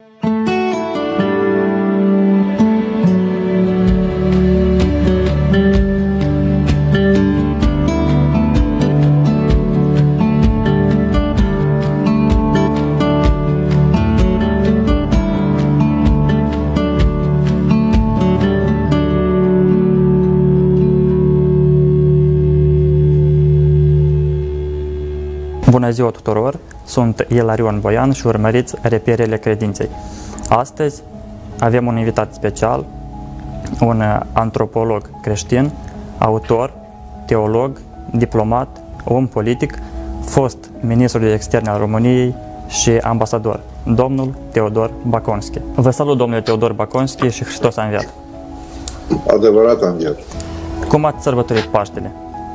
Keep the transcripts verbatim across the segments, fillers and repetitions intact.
Bună ziua tuturor! Sunt Ilarion Boian și urmăriți Reperele Credinței. Astăzi avem un invitat special, un antropolog creștin, autor, teolog, diplomat, om politic, fost ministru de externe al României și ambasador, domnul Teodor Baconski. Vă salut, domnule Teodor Baconski, și Hristos a înviat! Adevărat a înviat! Cum ați sărbătorit Paștele?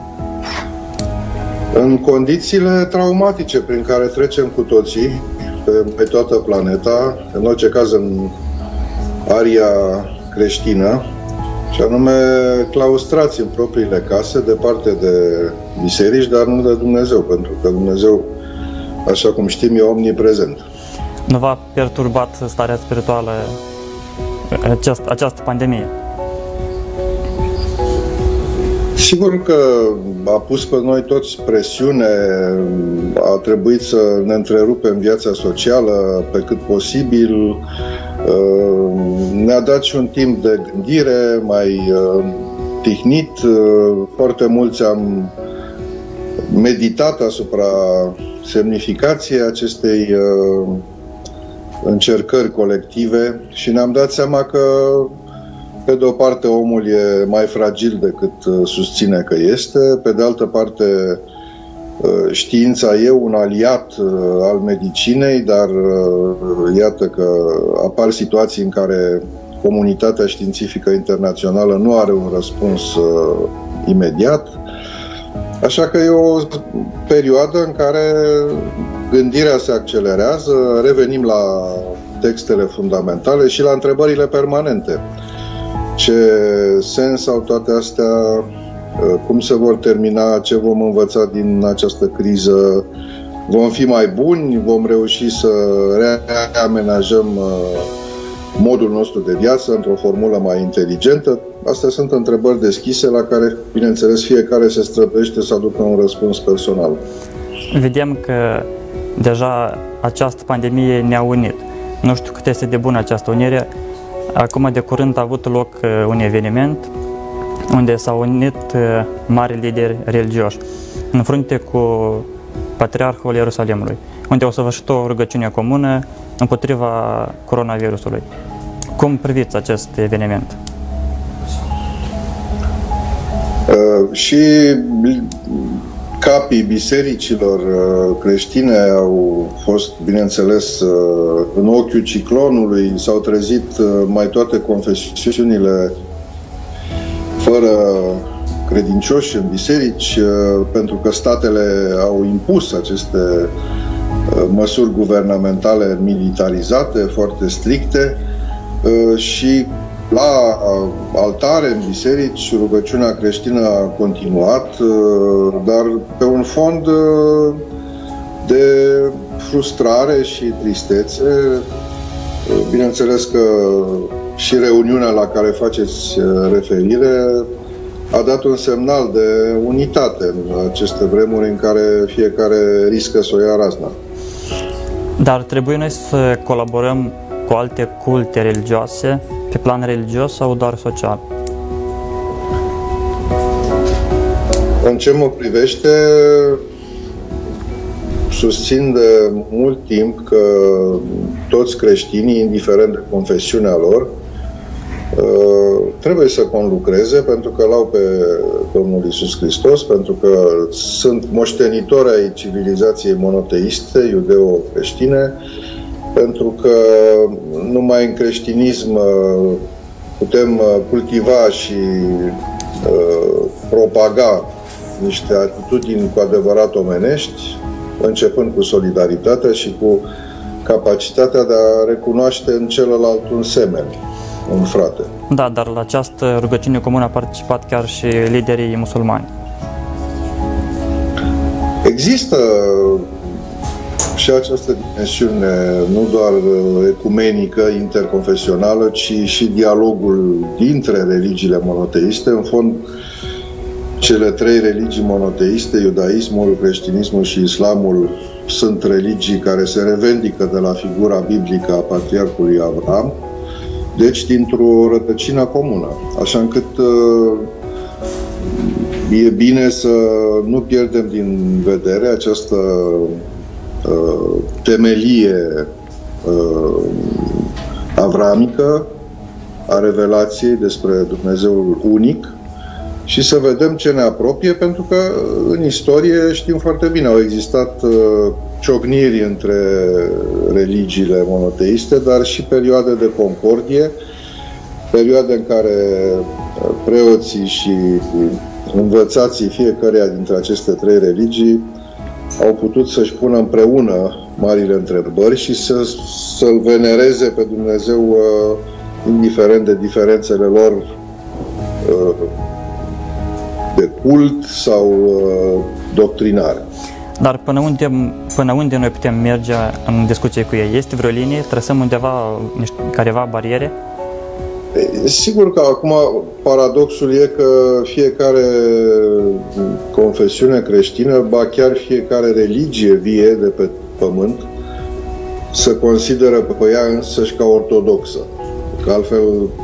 În condițiile traumatice prin care trecem cu toții pe, pe toată planeta, în orice caz în aria creștină, și anume claustrați în propriile case, departe de biserici, dar nu de Dumnezeu, pentru că Dumnezeu, așa cum știm, e omniprezent. Nu v-a perturbat starea spirituală această, această pandemie? Sigur că a pus pe noi toți presiune, a trebuit să ne întrerupem viața socială pe cât posibil, ne-a dat și un timp de gândire mai tihnit, foarte mulți am meditat asupra semnificației acestei încercări colective și ne-am dat seama că pe de o parte, omul e mai fragil decât susține că este, pe de altă parte, știința e un aliat al medicinei, dar iată că apar situații în care comunitatea științifică internațională nu are un răspuns imediat. Așa că e o perioadă în care gândirea se accelerează, revenim la textele fundamentale și la întrebările permanente. Ce sens au toate astea? Cum se vor termina? Ce vom învăța din această criză? Vom fi mai buni? Vom reuși să reamenajăm modul nostru de viață într-o formulă mai inteligentă? Astea sunt întrebări deschise la care, bineînțeles, fiecare se străduiește să aducă un răspuns personal. Vedem că deja această pandemie ne-a unit. Nu știu cât este de bună această unire. Acum de curând a avut loc un eveniment unde s-au unit mari lideri religioși în frunte cu Patriarhul Ierusalimului, unde au săvârșit o rugăciune comună împotriva coronavirusului. Cum priviți acest eveniment? Uh, și capii bisericilor creștine au fost, bineînțeles, în ochiul ciclonului, s-au trezit mai toate confesiunile fără credincioși în biserici, pentru că statele au impus aceste măsuri guvernamentale militarizate, foarte stricte, și la altare, în biserici, rugăciunea creștină a continuat, dar pe un fond de frustrare și tristețe. Bineînțeles că și reuniunea la care faceți referire a dat un semnal de unitate în aceste vremuri în care fiecare riscă să o ia razna. Dar trebuie noi să colaborăm cu alte culte religioase, pe plan religios sau doar social? În ce mă privește, susțin de mult timp că toți creștinii, indiferent de confesiunea lor, trebuie să conlucreze, pentru că l-au pe Domnul Iisus Hristos, pentru că sunt moștenitori ai civilizației monoteiste, iudeo-creștine, pentru că numai în creștinism putem cultiva și propaga niște atitudini cu adevărat omenești, începând cu solidaritatea și cu capacitatea de a recunoaște în celălalt un semen, un frate. Da, dar la această rugăciune comună a participat chiar și liderii musulmani. Există și această dimensiune, nu doar ecumenică, interconfesională, ci și dialogul dintre religiile monoteiste. În fond, cele trei religii monoteiste, iudaismul, creștinismul și islamul, sunt religii care se revendică de la figura biblică a patriarhului Avram, deci dintr-o rădăcină comună. Așa încât e bine să nu pierdem din vedere această temelie avramică a revelației despre Dumnezeul unic și să vedem ce ne apropie, pentru că în istorie știm foarte bine, au existat ciocniri între religiile monoteiste, dar și perioade de concordie, perioade în care preoții și învățații fiecăreia dintre aceste trei religii au putut să-și pună împreună marile întrebări și să, să-L venereze pe Dumnezeu indiferent de diferențele lor de cult sau doctrinare. Dar până unde, până unde noi putem merge în discuție cu ei? Este vreo linie? Trăsăm undeva niște, careva bariere? Sigur că acum paradoxul e că fiecare confesiune creștină, ba chiar fiecare religie vie de pe pământ, se consideră pe ea însăși ca ortodoxă. Că altfel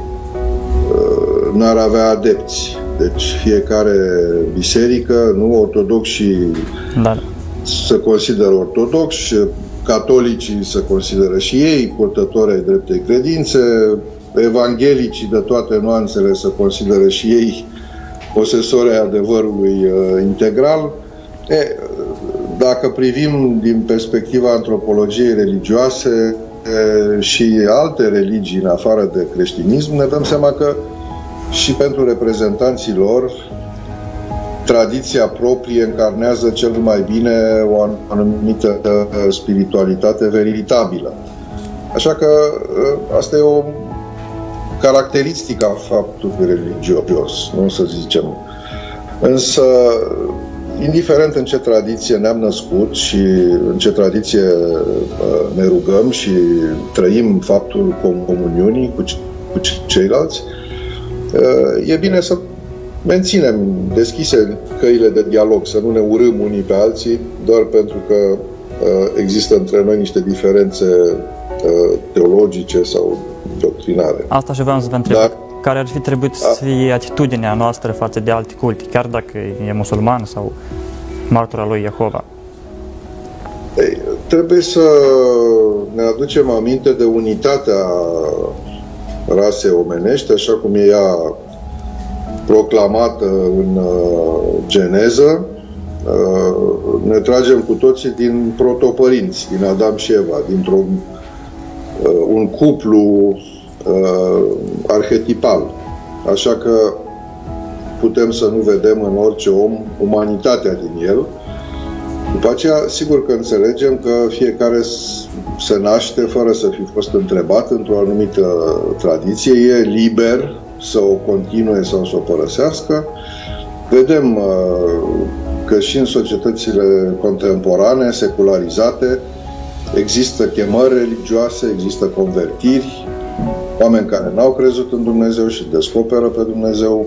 n-ar avea adepți. Deci fiecare biserică, nu, ortodoxii da. se consideră ortodoxi, catolicii se consideră și ei purtători ai dreptei credințe, evanghelicii de toate nuanțele se consideră și ei posesori ai adevărului uh, integral. E, dacă privim din perspectiva antropologiei religioase e, și alte religii în afară de creștinism, ne dăm seama că și pentru reprezentanții lor, tradiția proprie încarnează cel mai bine o anumită spiritualitate veritabilă. Așa că asta e o caracteristică a faptului religios, nu să zicem. Însă, indiferent în ce tradiție ne-am născut și în ce tradiție ne rugăm și trăim faptul comuniunii cu ceilalți, e bine să menținem deschise căile de dialog, să nu ne urâm unii pe alții, doar pentru că există între noi niște diferențe teologice sau doctrinare. Asta și vreau să vă întreb. Dar, care ar fi trebuit să fie atitudinea noastră față de alte culte, chiar dacă e musulman sau martura lui Jehova? Ei, trebuie să ne aducem aminte de unitatea rasei omenești, așa cum e ea proclamată în uh, Geneză. Uh, ne tragem cu toții din protopărinți, din Adam și Eva, dintr-un uh, un cuplu uh, arhetipal. Așa că putem să nu vedem în orice om umanitatea din el. După aceea, sigur că înțelegem că fiecare se naște fără să fi fost întrebat într-o anumită tradiție, e liber să o continue sau să o părăsească. Vedem că și în societățile contemporane, secularizate, există chemări religioase, există convertiri, oameni care n-au crezut în Dumnezeu și descoperă pe Dumnezeu,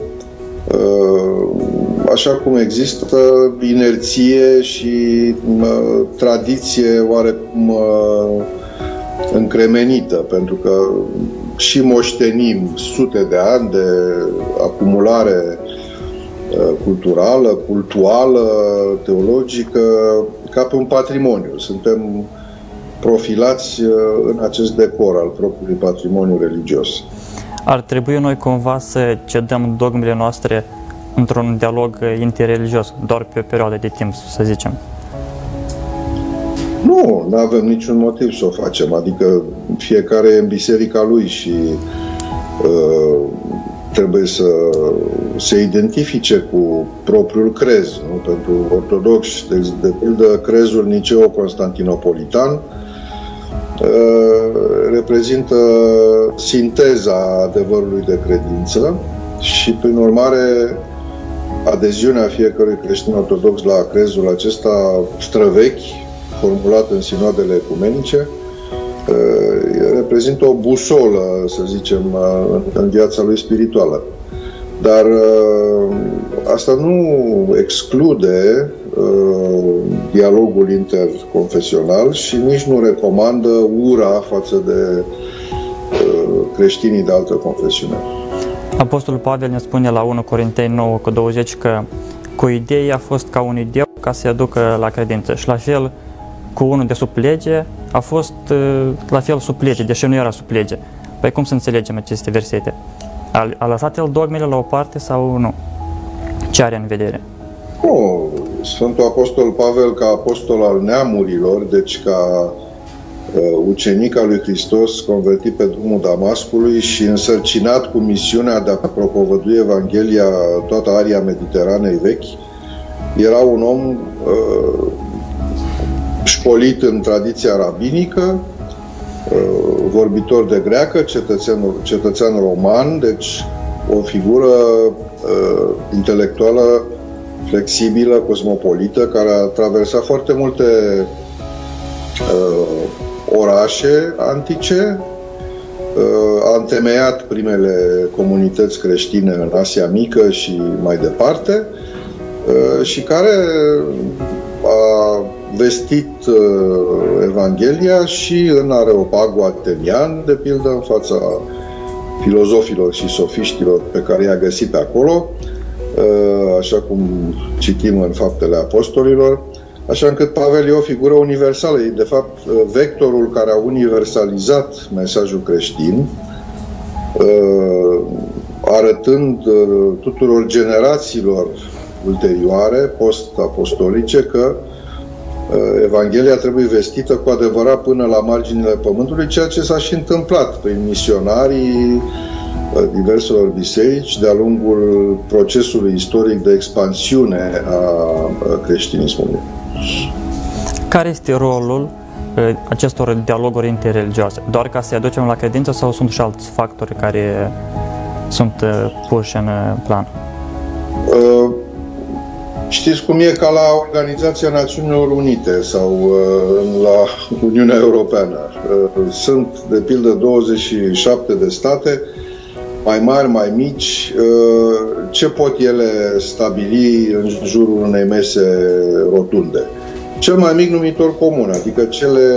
așa cum există inerție și tradiție oarecum încremenită, pentru că și moștenim sute de ani de acumulare culturală, cultuală, teologică, ca pe un patrimoniu. Suntem profilați în acest decor al propriului patrimoniu religios. Ar trebui noi cumva să cedăm dogmele noastre într-un dialog interreligios, doar pe o perioadă de timp, să zicem? Nu, nu avem niciun motiv să o facem. Adică fiecare e în biserica lui și uh, trebuie să se identifice cu propriul crez. Nu? Pentru ortodoxi, de, de pildă, crezul niceo-constantinopolitan uh, reprezintă sinteza adevărului de credință și, prin urmare, adeziunea fiecărui creștin ortodox la crezul acesta străvechi, formulat în sinoadele ecumenice, reprezintă o busolă, să zicem, în viața lui spirituală. Dar asta nu exclude dialogul interconfesional și nici nu recomandă ura față de creștinii de altă confesiune. Apostolul Pavel ne spune la unu Corinteni nouă cu douăzeci că cu ideea a fost ca un ideu ca să-i aducă la credință și la fel cu unul de sub lege a fost la fel sub lege, deși nu era sub lege. Păi cum să înțelegem aceste versete? A, a lăsat el dogmele la o parte sau nu? Ce are în vedere? Nu, Sfântul Apostol Pavel ca apostol al neamurilor, deci ca uh, ucenic al lui Hristos convertit pe drumul Damascului și însărcinat cu misiunea de a propovădui Evanghelia toată aria Mediteranei vechi, era un om uh, școlit în tradiția rabinică, vorbitor de greacă, cetățean, cetățean roman, deci o figură uh, intelectuală flexibilă, cosmopolită, care a traversat foarte multe uh, orașe antice, uh, a întemeiat primele comunități creștine în Asia Mică și mai departe, uh, și care a vestit uh, Evanghelia și în Areopagul atenian, de pildă, în fața filozofilor și sofiștilor pe care i-a găsit pe acolo, uh, așa cum citim în Faptele Apostolilor, așa încât Pavel e o figură universală, e de fapt vectorul care a universalizat mesajul creștin, uh, arătând uh, tuturor generațiilor ulterioare, post-apostolice, că Evanghelia trebuie vestită cu adevărat până la marginile pământului, ceea ce s-a și întâmplat prin misionarii diverselor biserici de-a lungul procesului istoric de expansiune a creștinismului. Care este rolul acestor dialoguri interreligioase? Doar ca să-i aducem la credință sau sunt și alți factori care sunt puși în plan? Uh, Știți cum e ca la Organizația Națiunilor Unite sau uh, la Uniunea Europeană. Uh, sunt, de pildă, douăzeci și șapte de state, mai mari, mai mici. Uh, ce pot ele stabili în jurul unei mese rotunde? Cel mai mic numitor comun, adică cele,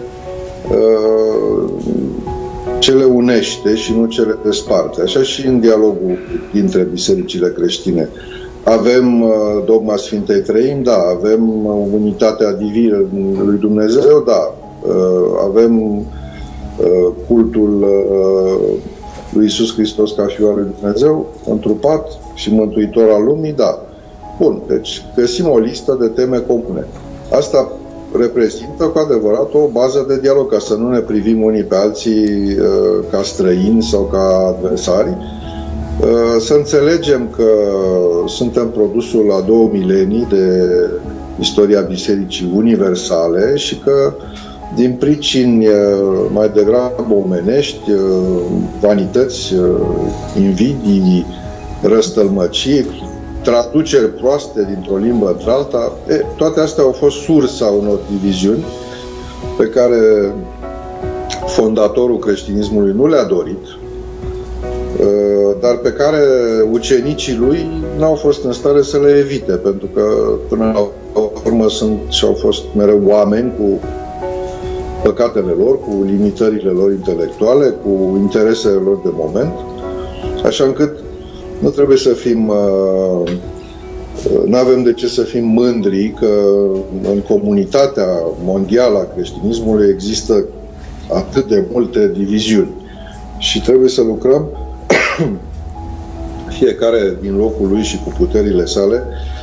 uh, cele unește și nu cele desparte. Așa și în dialogul dintre bisericile creștine. Avem uh, dogma Sfintei Treimi, da, avem uh, unitatea divină lui Dumnezeu, da, uh, avem uh, cultul uh, lui Iisus Hristos ca Fiul al lui Dumnezeu, întrupat și mântuitor al lumii, da. Bun, deci găsim o listă de teme comune. Asta reprezintă cu adevărat o bază de dialog, ca să nu ne privim unii pe alții uh, ca străini sau ca adversari. Să înțelegem că suntem produsul la două milenii de istoria Bisericii universale și că din pricini mai degrabă omenești, vanități, invidii, răstălmăciri, traduceri proaste dintr-o limbă într-alta, toate astea au fost sursa unor diviziuni pe care fondatorul creștinismului nu le-a dorit, dar pe care ucenicii lui n-au fost în stare să le evite, pentru că până la urmă sunt și au fost mereu oameni cu păcatele lor, cu limitările lor intelectuale, cu interesele lor de moment, așa încât nu trebuie să fim, nu avem de ce să fim mândri că în comunitatea mondială a creștinismului există atât de multe diviziuni și trebuie să lucrăm fiecare din locul lui și cu puterile sale,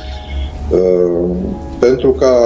pentru ca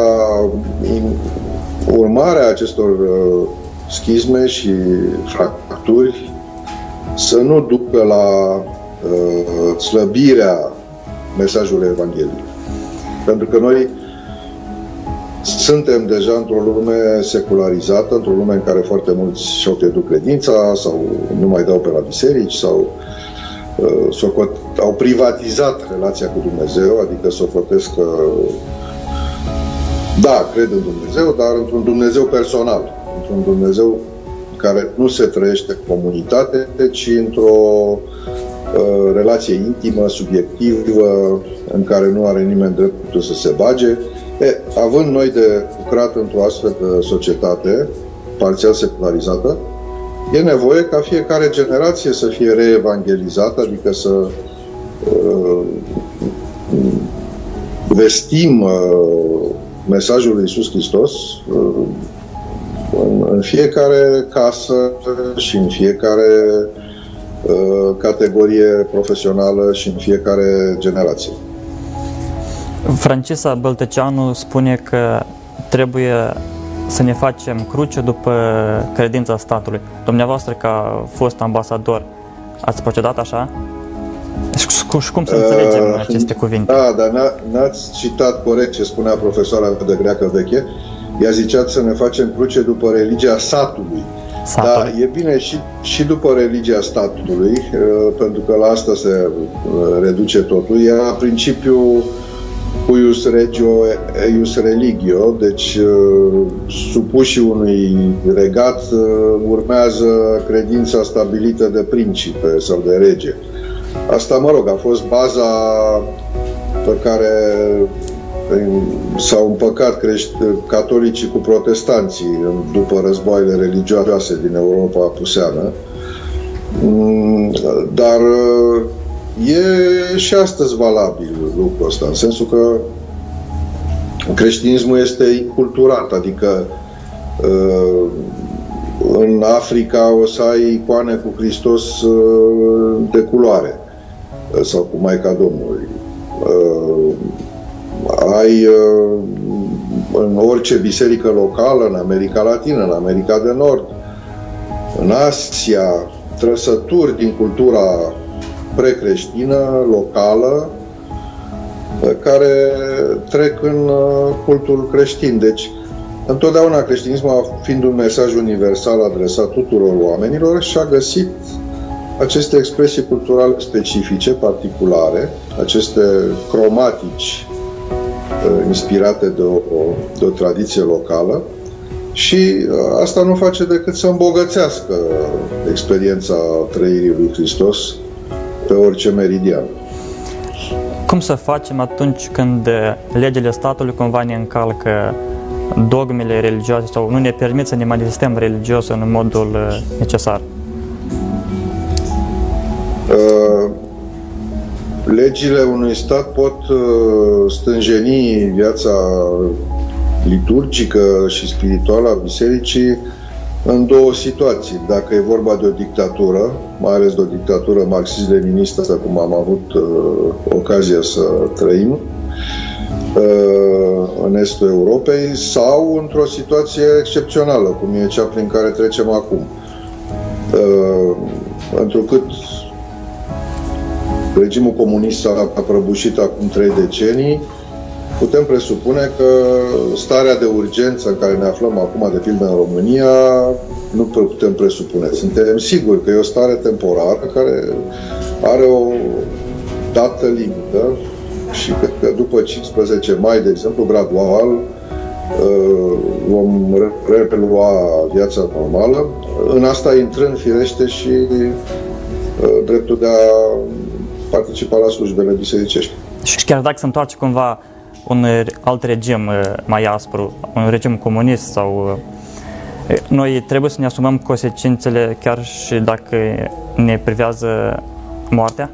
urmarea acestor schisme și fracturi să nu ducă la slăbirea mesajului Evangheliei. Pentru că noi suntem deja într-o lume secularizată, într-o lume în care foarte mulți și-au pierdut credința sau nu mai dau pe la biserici sau uh, au privatizat relația cu Dumnezeu, adică socotesc că Da, cred în Dumnezeu, dar într-un Dumnezeu personal, într-un Dumnezeu care nu se trăiește în comunitate, ci într-o uh, relație intimă, subiectivă, în care nu are nimeni dreptul să se bage. E, având noi de lucrat într-o astfel de societate, parțial secularizată, e nevoie ca fiecare generație să fie reevangelizată, adică să uh, vestim uh, mesajul lui Iisus Hristos uh, în, în fiecare casă și în fiecare uh, categorie profesională și în fiecare generație. Francisa Băltăceanu spune că trebuie să ne facem cruce după credința statului. Dumneavoastră, ca fost ambasador, ați procedat așa? Și cum să înțelegem uh, aceste cuvinte? Da, dar n-ați citat corect ce spunea profesoara de greacă veche. Ea zicea să ne facem cruce după religia satului. Satul. Dar e bine și, și după religia statului, uh, pentru că la asta se uh, reduce totul. Era principiul cuius regio, eius religio, deci supușii unui regat urmează credința stabilită de principe sau de rege. Asta, mă rog, a fost baza pe care s-au împăcat catolicii cu protestanții după războaiele religioase din Europa apuseană. Dar e și astăzi valabil lucrul ăsta, în sensul că creștinismul este inculturat, adică în Africa o să ai icoane cu Hristos de culoare sau cu Maica Domnului. Ai în orice biserică locală, în America Latină, în America de Nord, în Asia, trăsături din cultura precreștină, locală, care trec în cultul creștin. Deci, întotdeauna creștinismul, fiind un mesaj universal adresat tuturor oamenilor, și-a găsit aceste expresii culturale specifice, particulare, aceste cromatici inspirate de o, de o tradiție locală, și asta nu face decât să îmbogățească experiența trăirii lui Hristos pe orice meridian. Cum să facem atunci când legile statului cumva ne încalcă dogmele religioase sau nu ne permit să ne manifestăm religios în modul necesar? Uh, legile unui stat pot uh, stânjeni viața liturgică și spirituală a bisericii în două situații. Dacă e vorba de o dictatură, mai ales de o dictatură marxist-leninistă, cum am avut uh, ocazia să trăim uh, în estul Europei, sau într-o situație excepțională, cum e cea prin care trecem acum. Uh, întrucât regimul comunist a prăbușit acum trei decenii, putem presupune că starea de urgență în care ne aflăm acum, de pildă în România, nu putem presupune. Suntem siguri că e o stare temporară care are o dată limită și că după cincisprezece mai, de exemplu, gradual vom relua viața normală, în asta intrând firește și dreptul de a participa la slujbele bisericești. Și chiar dacă se întoarce cumva un alt regim mai aspru, un regim comunist, sau noi trebuie să ne asumăm consecințele chiar și dacă ne privează moartea?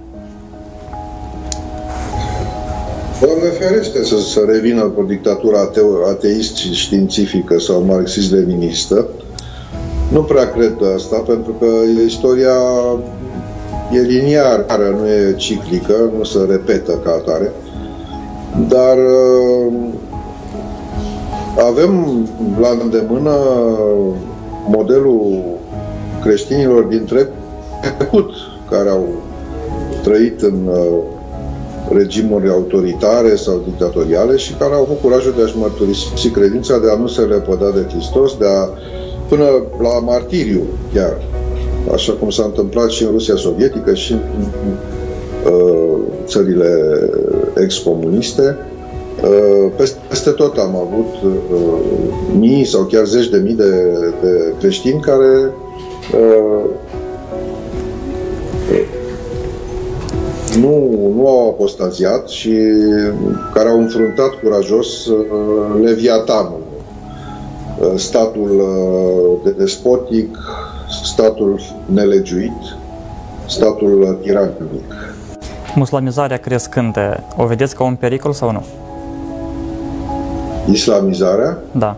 Doamne ferește să, să revină cu dictatura ateu, ateist și științifică sau marxist-leninistă. Nu prea cred asta, pentru că istoria e liniară, nu e ciclică, nu se repetă ca atare. Dar avem la îndemână modelul creștinilor din trecut, care au trăit în regimuri autoritare sau dictatoriale și care au avut curajul de a-și mărturisi credința, de a nu se lepăda de Hristos, de a, până la martiriu chiar, așa cum s-a întâmplat și în Rusia sovietică și în uh, țările excomuniste, Peste, peste tot am avut mii sau chiar zeci de mii de, de creștini care nu, nu au apostaziat și care au înfruntat curajos Leviatanul, statul de despotic, statul nelegiuit, statul tiranic. Muslimizarea crescândă, o vedeți ca un pericol sau nu? Islamizarea? Da.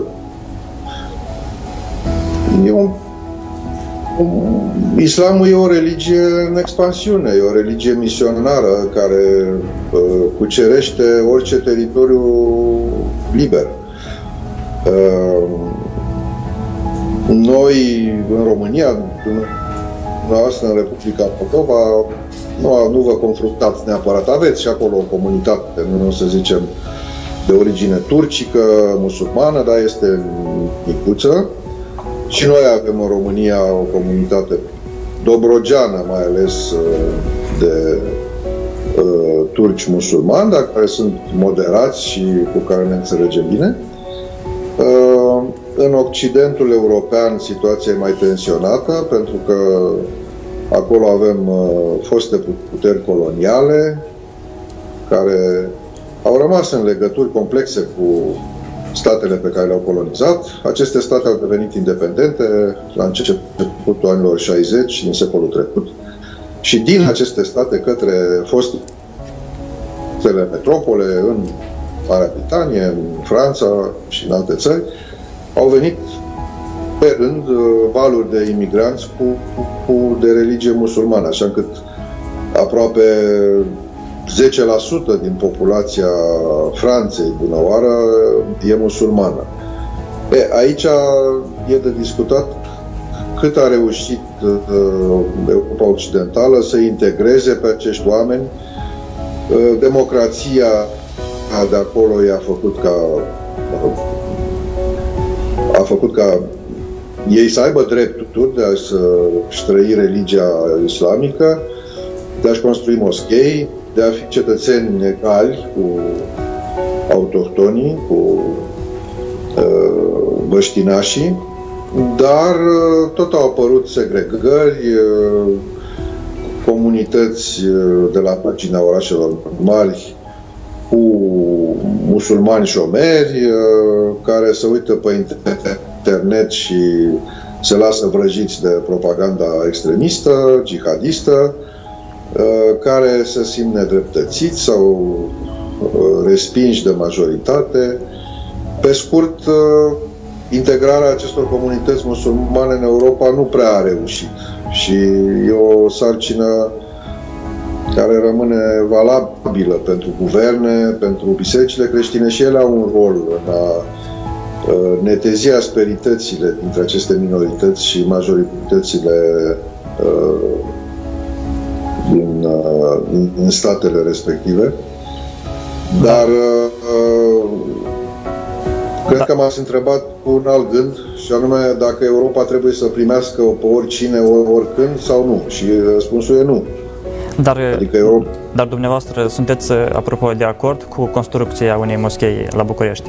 E un, un, Islamul e o religie în expansiune, e o religie misionară care uh, cucerește orice teritoriu liber. Uh, noi, în România, dumneavoastră, în Republica Moldova, nu, nu vă confruntați neapărat. Aveți și acolo o comunitate, nu o să zicem, de origine turcică, musulmană, dar este micuță. Și noi avem în România o comunitate dobrogeană, mai ales de uh, turci musulmani, dar care sunt moderați și cu care ne înțelegem bine. Uh, în Occidentul european situația e mai tensionată, pentru că acolo avem uh, foste puteri coloniale care au rămas în legături complexe cu statele pe care le-au colonizat. Aceste state au devenit independente la începutul anilor șaizeci din secolul trecut și din aceste state către fostele metropole în Marea Britanie, în Franța și în alte țări, au venit pe rând valuri de imigranți cu, cu, de religie musulmană, așa încât aproape zece la sută din populația Franței, bună oară, e musulmană. E, aici e de discutat cât a reușit uh, Europa Occidentală să integreze pe acești oameni. Uh, democrația de acolo i-a făcut ca uh, a făcut ca ei să aibă drepturi de a-și trăi religia islamică, de a-și construi moschei, de a fi cetățeni egali cu autohtonii, cu uh, băștinașii, dar uh, tot au apărut segregări, uh, comunități uh, de la marginea orașelor mari cu musulmani șomeri uh, care se uită pe internet și se lasă vrăjiți de propaganda extremistă, jihadistă, care se simt nedreptățiți sau respinși de majoritate. Pe scurt, integrarea acestor comunități musulmane în Europa nu prea a reușit și e o sarcină care rămâne valabilă pentru guverne, pentru bisericile creștine și ele au un rol în a netezi asperitățile dintre aceste minorități și majoritățile Din, în statele respective. Dar uh, cred da. că m-ați întrebat cu un alt gând, și anume dacă Europa trebuie să primească pe oricine, oricând sau nu. Și răspunsul e nu. Dar, adică Europa... dar dumneavoastră sunteți, apropo, de acord cu construcția unei moschei la București?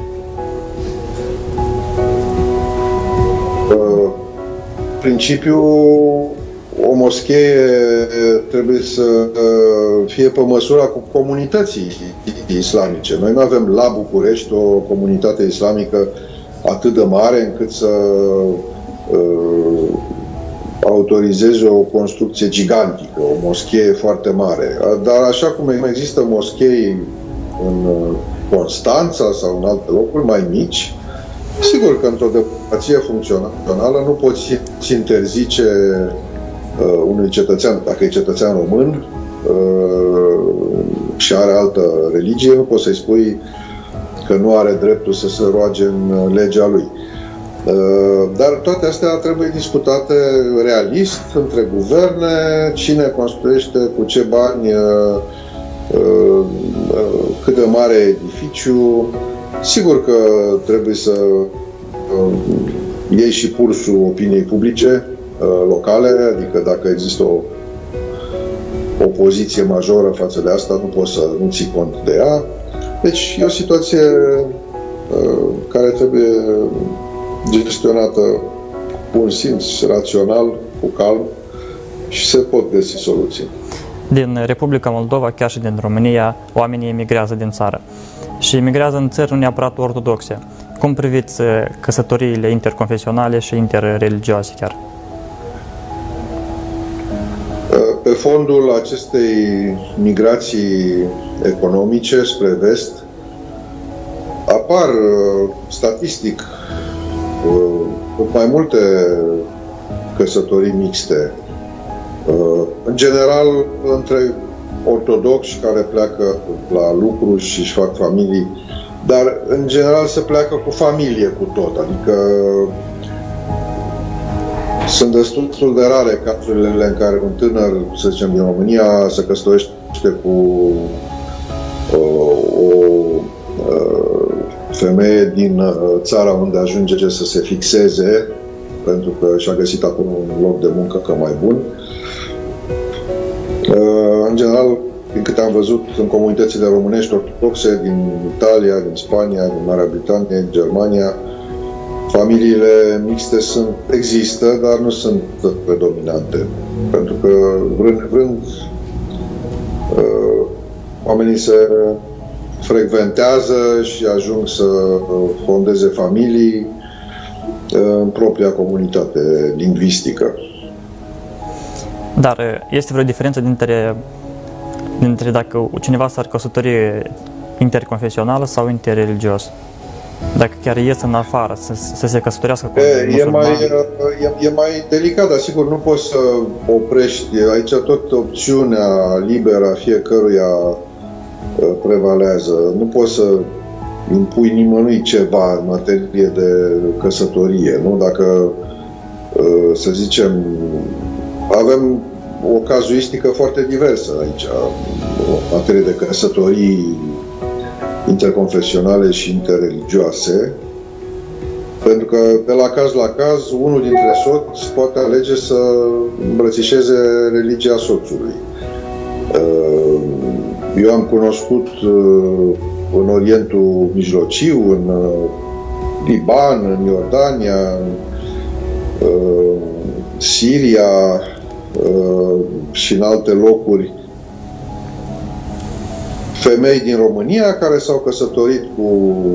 Uh, principiul o moschee trebuie să fie pe măsura cu comunității islamice. Noi nu avem la București o comunitate islamică atât de mare încât să uh, autorizeze o construcție gigantică, o moschee foarte mare. Dar așa cum există moschei în Constanța sau în alte locuri mai mici, sigur că într-o democrație funcțională nu poți interzice Uh, unui cetățean, dacă e cetățean român uh, și are altă religie, nu poți să-i spui că nu are dreptul să se roage în legea lui. Uh, dar toate astea trebuie discutate realist între guverne, cine construiește, cu ce bani, uh, uh, cât de mare edificiu. Sigur că trebuie să uh, iei și pulsul opiniei publice locale, adică dacă există o, o poziție majoră față de asta, nu poți să nu ții cont de ea. Deci e o situație care trebuie gestionată cu un simț rațional, cu calm și se pot găsi soluții. Din Republica Moldova, chiar și din România, oamenii emigrează din țară și emigrează în țări nu neapărat ortodoxe. Cum priviți căsătoriile interconfesionale și interreligioase chiar? Pe fondul acestei migrații economice spre vest, apar statistic mai multe căsătorii mixte. În general, între ortodoxi care pleacă la lucru și își fac familii, dar în general se pleacă cu familie cu tot, adică sunt destul de rare cazurile în care un tânăr, să zicem, din România se căsătorește cu o, o femeie din țara unde ajunge să se fixeze, pentru că și-a găsit acolo un loc de muncă că mai bun. În general, din câte am văzut în comunitățile românești ortodoxe din Italia, din Spania, din Marea Britanie, din Germania, familiile mixte sunt, există, dar nu sunt predominante. Pentru că, vrând nevrând, oamenii se frecventează și ajung să fondeze familii în propria comunitate lingvistică. Dar este vreo diferență dintre, dintre dacă cineva s-ar căsători interconfesională sau interreligios? Dacă chiar ies în afară, să, să se căsătorească cu e, e, mai, e, e mai delicat, dar sigur nu poți să oprești. Aici tot opțiunea liberă a fiecăruia prevalează. Nu poți să impui nimănui ceva în materie de căsătorie. Nu? Dacă, să zicem, avem o cazuistică foarte diversă aici, în materie de căsătorii interconfesionale și interreligioase, pentru că de la caz la caz, unul dintre soți poate alege să îmbrățișeze religia soțului. Eu am cunoscut în Orientul Mijlociu, în Liban, în Iordania, în Siria și în alte locuri, femei din România care s-au căsătorit cu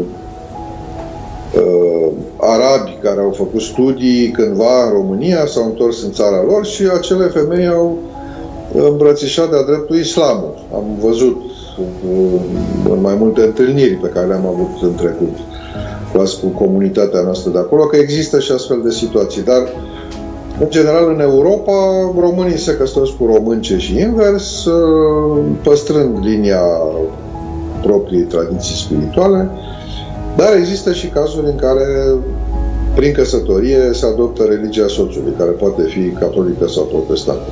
uh, arabi care au făcut studii cândva în România, s-au întors în țara lor și acele femei au îmbrățișat de-a dreptul islamul. Am văzut uh, în mai multe întâlniri pe care le-am avut în trecut cu comunitatea noastră de acolo, că există și astfel de situații, dar în general, în Europa, românii se căsătoresc cu românce și invers, păstrând linia propriei tradiții spirituale, dar există și cazuri în care, prin căsătorie, se adoptă religia soțului, care poate fi catolică sau protestantă.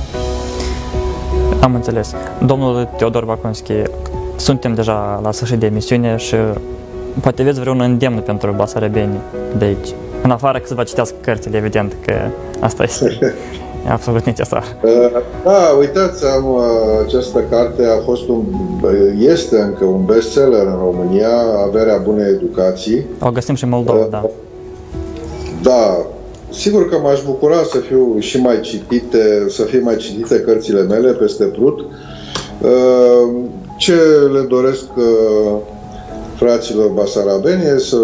Am înțeles. Domnul Teodor Bacunski, suntem deja la sfârșit de emisiune și poate aveți vreun îndemn pentru basarabenii de aici. În afară că să vă citească cărțile, evident că asta este absolut necesar. Da, uitați, am, această carte a fost un, este încă un bestseller în România, Averea bunei educații. O găsim și în Moldova, da. Da, sigur că m-aș bucura să fiu și mai citite, să fie mai citite cărțile mele peste Prut. Ce le doresc fraților basarabeni e să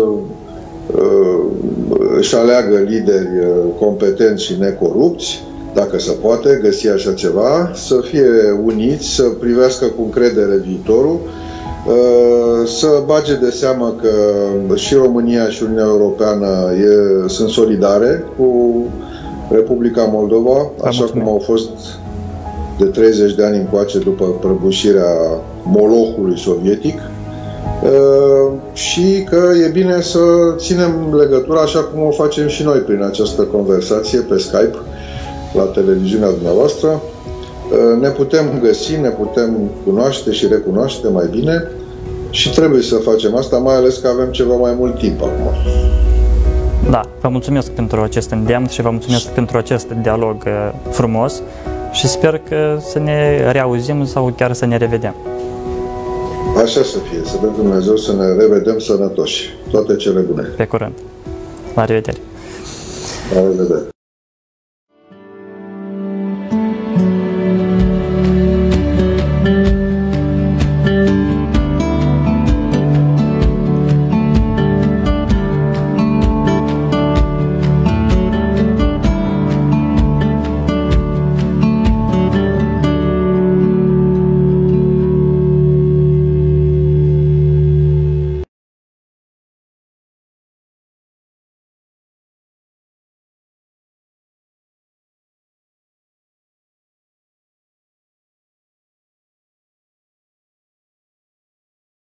își aleagă lideri competenți și necorupți, dacă se poate găsi așa ceva, să fie uniți, să privească cu încredere viitorul, să bage de seamă că și România și Uniunea Europeană e, sunt solidare cu Republica Moldova, așa cum au fost de treizeci de ani încoace după prăbușirea Molohului sovietic. Uh, și că e bine să ținem legătura așa cum o facem și noi prin această conversație pe Skype la televiziunea dumneavoastră. Uh, ne putem găsi, ne putem cunoaște și recunoaște mai bine și trebuie să facem asta, mai ales că avem ceva mai mult timp acum. Da, vă mulțumesc pentru acest îndemn și vă mulțumesc pentru acest dialog frumos și sper că să ne reauzim sau chiar să ne revedem. Așa să fie, să dăm Dumnezeu să ne revedem sănătoși. Toate cele bune. Pe curând. La revedere. La revedere.